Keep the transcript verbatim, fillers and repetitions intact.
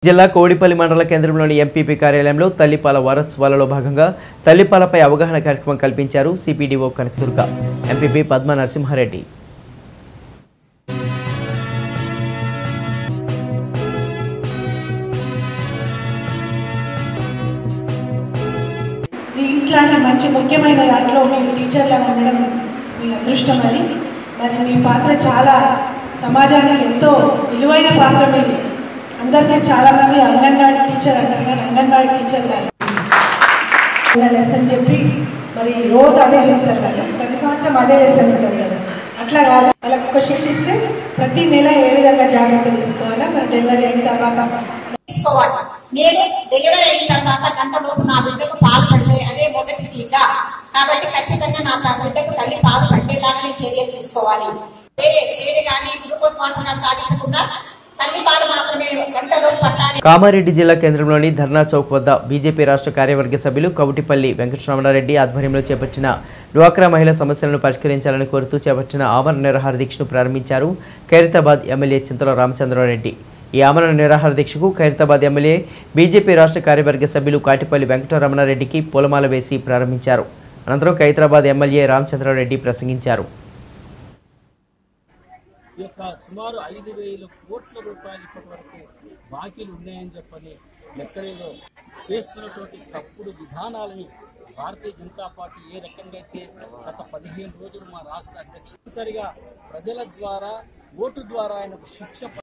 జిల్లా కోడిపల్లి మండల కేంద్రంలోని ఎంపీపీ కార్యాలయంలో తల్లిపాల వారోత్సవాలలో భాగంగా తల్లిపాలపై అవగాహన కార్యక్రమం కల్పించారు సిపిడిఓ కనకదుర్గ, ఎంపీపీ పద్మ నరసింహారెడ్డి. ఇట్లాంటి మంచి ముఖ్యమైన దాంట్లో మీరు టీచర్లుగా ఉండడం మీ అదృష్టం. అని మరి మీ పాత్ర చాలా సమాజానికి ఎంతో విలువైన పాత్ర. మీది అందరికీ చాలామంది అంగన్వాడీ టీచర్ అంటారు, కానీ అంగన్వాడీ టీచర్ కాదు. లెసన్ చెప్పి మరి రోజు అదే చెప్తారు కదా, ప్రతి సంవత్సరం అదే లెసన్ ఉంటుంది కదా, అట్లా కాదు. వాళ్ళకి ఒక షిఫ్ట్ ఇస్తే ప్రతి నెల ఏ విధంగా జాగ్రత్త తీసుకోవాలా, మరి డెలివరీ అయిన తర్వాత తీసుకోవాలి. నేను డెలివరీ అయిన తర్వాత గంటలోపు నా బిడ్డకు పాలు పడితే అదే మొదటి టీకా కాబట్టి ఖచ్చితంగా నా బిడ్డకు తల్లి పాలు పట్టేలాగా చర్యలు తీసుకోవాలి. వేరే వేరే కానీ గ్లూకోజ్ వాటర్ తాగించకుండా తల్లి పాలు మాత్రమే గంటలోపు పట్టాలి. కామారెడ్డి జిల్లా కేంద్రంలోని ధర్నా చౌక్ వద్ద బీజేపీ రాష్ట్ర కార్యవర్గ సభ్యులు కౌటిపల్లి వెంకటరమణారెడ్డి ఆధ్వర్యంలో చేపట్టిన డ్వాక్రా మహిళా సమస్యలను పరిష్కరించాలని కోరుతూ చేపట్టిన ఆమరణ నిరాహార దీక్షను ప్రారంభించారు ఖైరతాబాద్ ఎమ్మెల్యే చింతల రామచంద్రారెడ్డి. ఈ ఆమరణ నిరాహార దీక్షకు ఖైరతాబాద్ ఎమ్మెల్యే బీజేపీ రాష్ట్ర కార్యవర్గ సభ్యులు కాటిపల్లి వెంకటరమణారెడ్డికి పూలమాల వేసి ప్రారంభించారు. అనంతరం ఖైరతాబాద్ ఎమ్మెల్యే రామచంద్రారెడ్డి ప్రసంగించారు. ఈ యొక్క సుమారు ఐదు వేల కోట్ల రూపాయలు ఇప్పటి వరకు బాకీలు ఉన్నాయని చెప్పని లెక్కలలో చేస్తున్నటువంటి తప్పుడు విధానాలని భారతీయ జనతా పార్టీ ఏ రకంగా అయితే గత పదిహేను రోజులు మా రాష్ట్ర అధ్యక్షుడు సరిగా ప్రజల ద్వారా ఓటు ద్వారా ఆయనకు శిక్ష